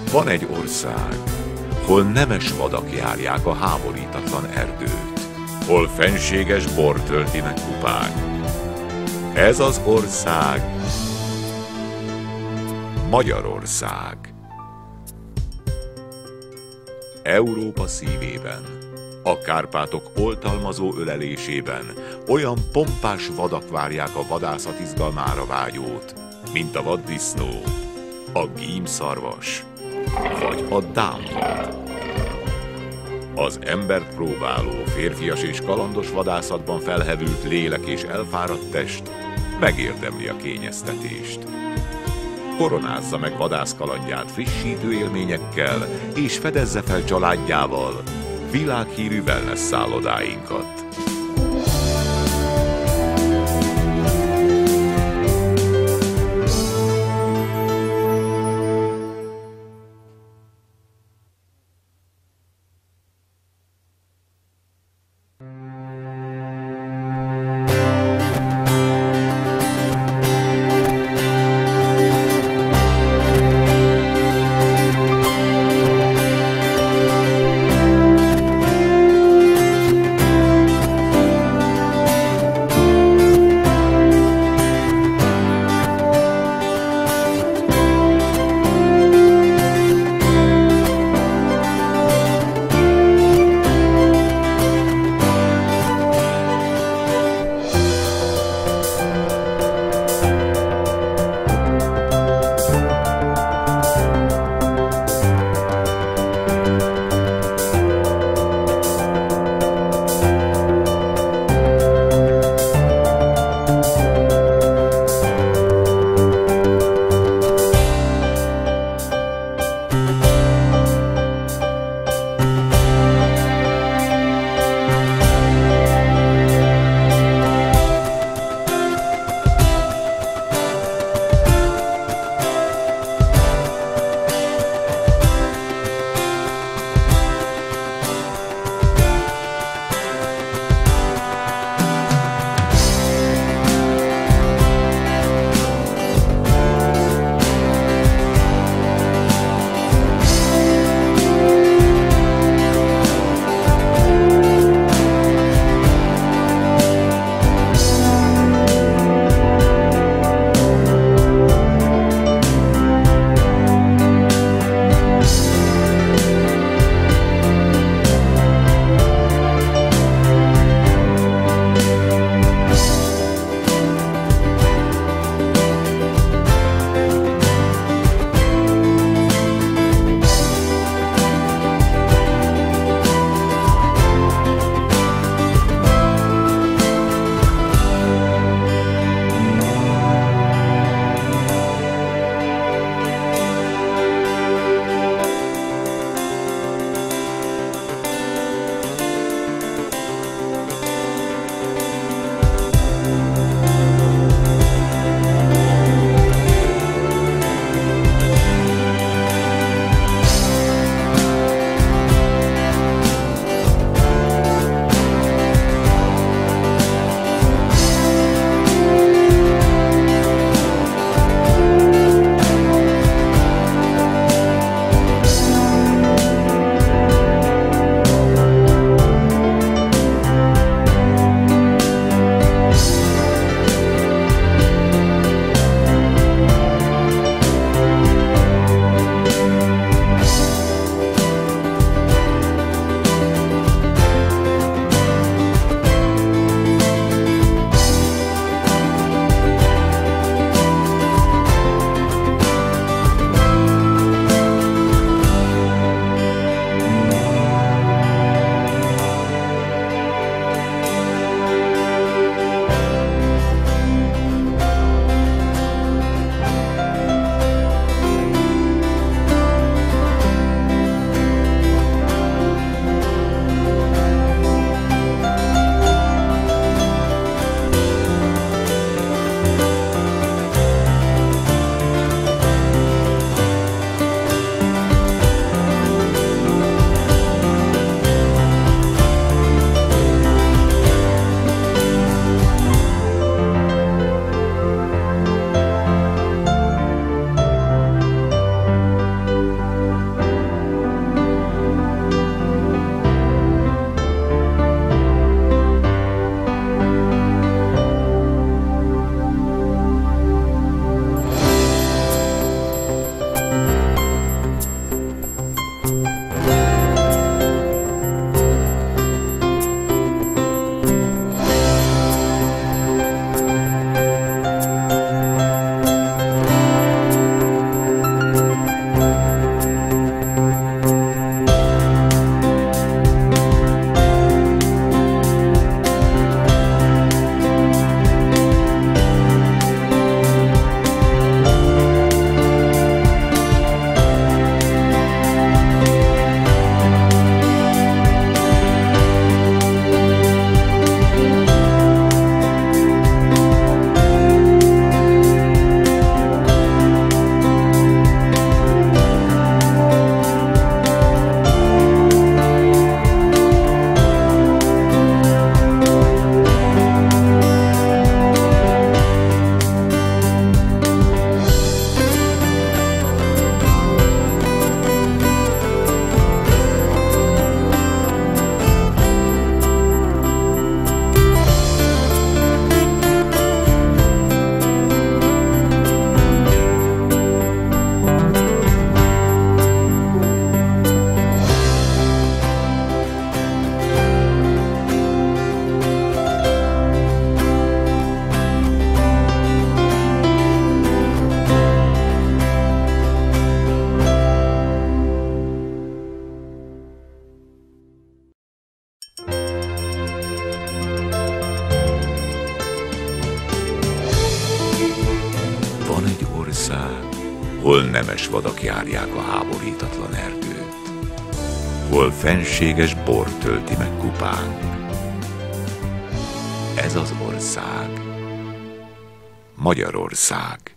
Van egy ország, hol nemes vadak járják a háborítatlan erdőt, hol fenséges bort töltinek kupák. Ez az ország Magyarország. Európa szívében, a Kárpátok oltalmazó ölelésében olyan pompás vadak várják a vadászat izgalmára vágyót, mint a vaddisznó, a gímszarvas vagy a dámvad. Az embert próbáló, férfias és kalandos vadászatban felhevült lélek és elfáradt test megérdemli a kényeztetést. Koronázza meg vadászkalandját frissítő élményekkel, és fedezze fel családjával világhírű wellness szállodáinkat. hol nemes vadak járják a háborítatlan erdőt, hol fenséges bor tölti meg kupánk. Ez az ország, Magyarország.